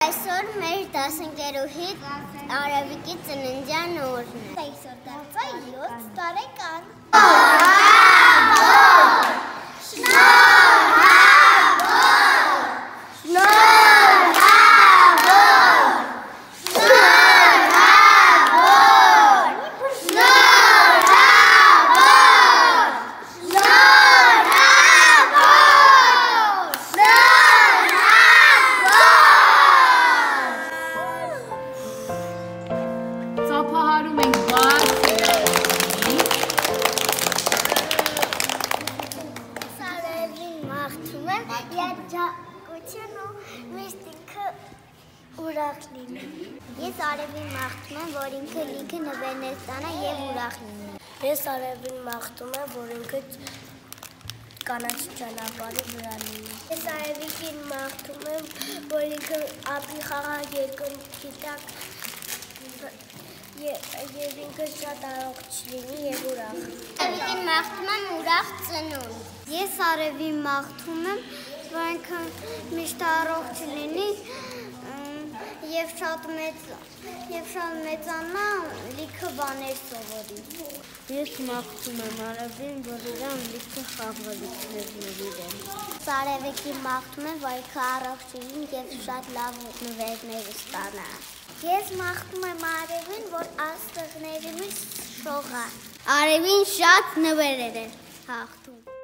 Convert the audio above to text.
Այսօր մեր դասընկերուհի Արևիկի ծննդյան օրն է։ Այսօր դարձա 7 տարեկան։ Ծափահարում ենք բաց սիրահարին։ Արևին մաղթում եմ երջանկություն ու միշտ ինքը ուրախ լինի։ Ես Արևին մաղթում եմ, որ ինքը լիքը նվերներ ստանա եւ ուրախ լինի։ Ես Արևին մաղթում եմ, որ ինքը կանաչ ճանապարհի վրա լինի։ Ես Արևիկին մաղթում եմ, որ ինքը ապրի խաղաղ երկնքի տակ եւ ինքը շատ առողջ լինի եւ ուրախ։ Արևիկին մաղթում եմ ուրախ ծնունդ։ Ես Արևին մաղթում եմ, որ ինքը միշտ առողջ լինի եւ շատ մեծանա, լիքը բաներ սովորի։ Ես մաղթում եմ Արևին, որ իրան լիքը խաղալիքներ նվիրեն։ Արևիկին մաղթում եմ, որ ինքը առողջ լինի եւ շատ լավ նվերներ ստանա։ Ես մաղթում եմ Արևին, որ աստղների մեջ շողա։ Արևին շատ նվերներ է հաղթում։